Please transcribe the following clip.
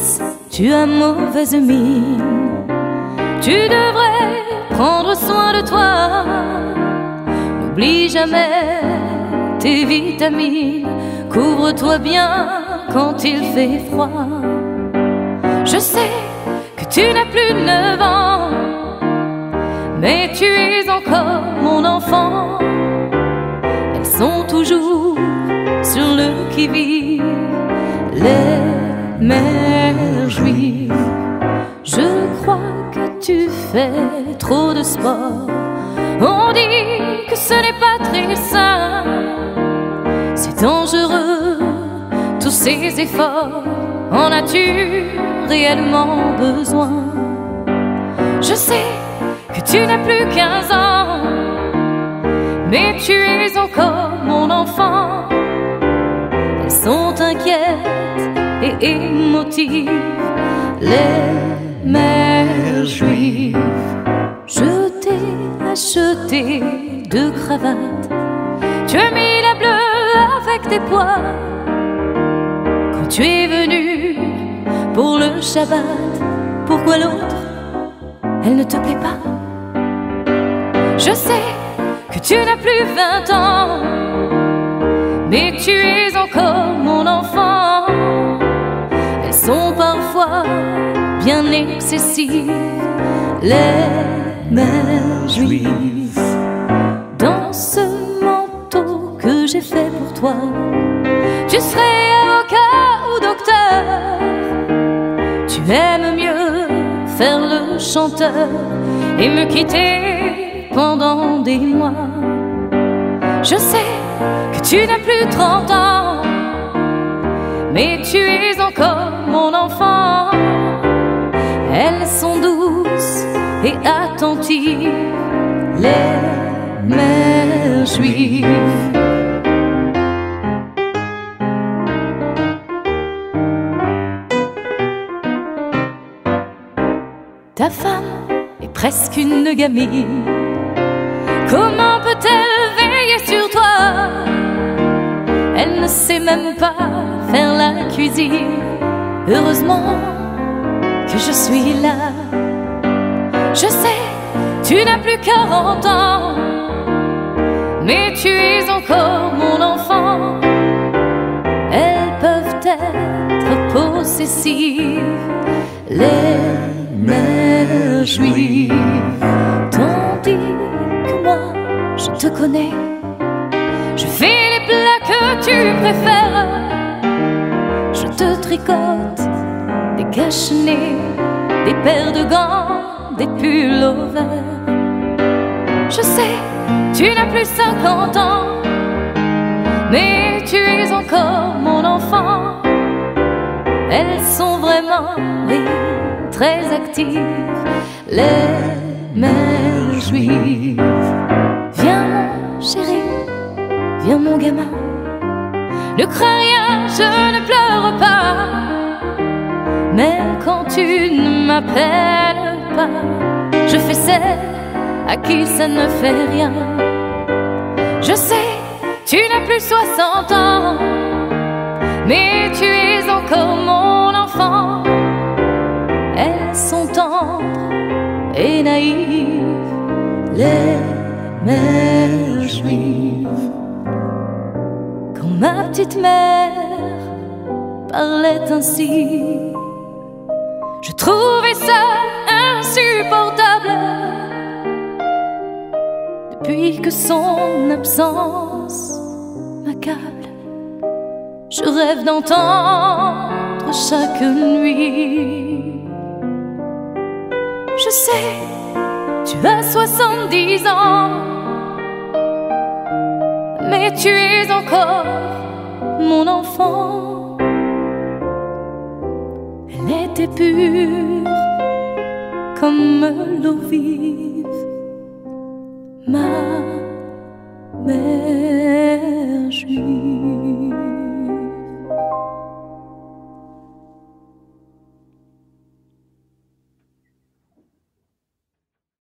fils, tu as mauvaise mine. Tu devrais prendre soin de toi. N'oublie jamais tes vitamines. Couvre-toi bien quand il fait froid. Je sais que tu n'as plus de 9 ans, mais tu es encore mon enfant. Elles sont toujours sur le qui-vive, les mères juives. Je crois que tu fais trop de sport. On dit que ce n'est pas très sain. C'est dangereux, tous ces efforts. En as-tu réellement besoin? Je sais que tu n'as plus 15 ans, mais tu es encore mon enfant. Elles sont inquiètes et émotives, les mères juives. Je t'ai acheté 2 cravates. Tu as mis la bleue avec des pois. Quand tu es venu pour le Shabbat, pourquoi l'autre, elle ne te plaît pas? Je sais que tu n'as plus 20 ans, mais tu es encore mon enfant. Elles sont parfois bien excessives, les mères juives. Dans ce manteau que j'ai fait pour toi, tu serais avocat ou docteur. Tu aimes mieux faire le chanteur et me quitter pendant des mois. Je sais que tu n'as plus 30 ans, mais tu es encore mon enfant. Elles sont douces et attentives, les mères juives. Ta femme est presque une gamine. Comment peut-elle veiller sur toi? Elle ne sait même pas faire la cuisine. Heureusement que je suis là. Je sais, tu n'as plus 40 ans, mais tu es encore mon enfant. Elles peuvent être possessives, les mères juives. Tandis que moi, je te connais. Je fais les plats que tu préfères. Je te tricote des cache-nez, des paires de gants, des pulls au vert. Je sais, tu n'as plus 50 ans, mais tu es encore mon enfant. Elles sont vraiment, oui, très actives, les mères juives. Viens mon chéri, viens mon gamin, ne crains rien, je ne pleure pas. Même quand tu ne m'appelles pas, je fais celle à qui ça ne fait rien. Je sais, tu n'as plus 60 ans, mais tu es encore mon enfant. Elles sont tendres et naïves, les mères juives. Quand ma petite mère parlait ainsi, je trouvais ça insupportable. Depuis que son absence m'accable, je rêve d'entendre chaque nuit. Je sais, tu as 70 ans, mais tu es encore mon enfant. Elle était pure comme l'eau vive.